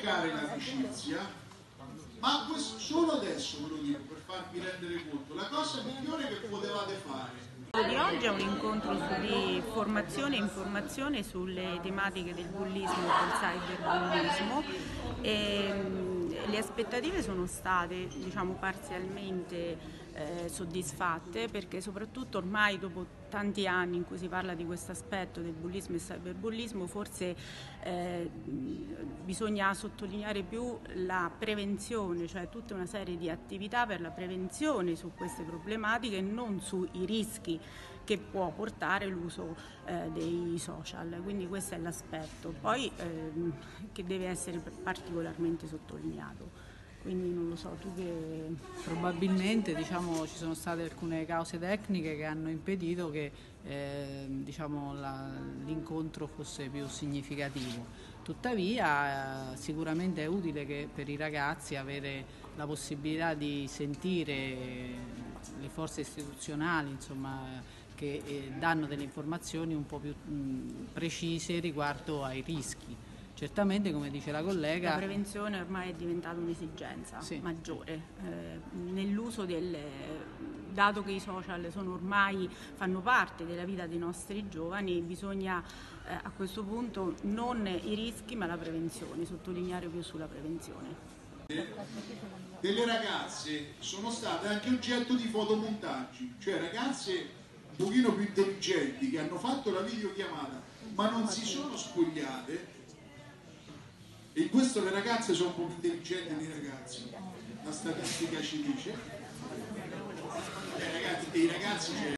cercare l'amicizia, ma questo, solo adesso ve lo dico per farvi rendere conto, la cosa migliore che potevate fare. Di oggi è un incontro di formazione e informazione sulle tematiche del bullismo e del cyberbullismo. Le aspettative sono state, diciamo, parzialmente soddisfatte, perché soprattutto ormai dopo tanti anni in cui si parla di questo aspetto del bullismo e cyberbullismo, forse bisogna sottolineare più la prevenzione, cioè tutta una serie di attività per la prevenzione su queste problematiche e non sui rischi che può portare l'uso dei social. Quindi questo è l'aspetto poi che deve essere particolarmente sottolineato. Quindi non lo so, tu che... Probabilmente, diciamo, ci sono state alcune cause tecniche che hanno impedito che diciamo, l'incontro fosse più significativo. Tuttavia sicuramente è utile che per i ragazzi avere la possibilità di sentire le forze istituzionali, insomma, che danno delle informazioni un po' più precise riguardo ai rischi. Certamente, come dice la collega, la prevenzione ormai è diventata un'esigenza maggiore nell'uso dato che i social fanno parte della vita dei nostri giovani, bisogna a questo punto non i rischi ma la prevenzione, sottolineare più sulla prevenzione. Delle ragazze sono state anche oggetto di fotomontaggi, cioè ragazze un pochino più intelligenti che hanno fatto la videochiamata ma non si sono spogliate. E in questo le ragazze sono un po' più intelligenti dei ragazzi, la statistica ci dice. I ragazzi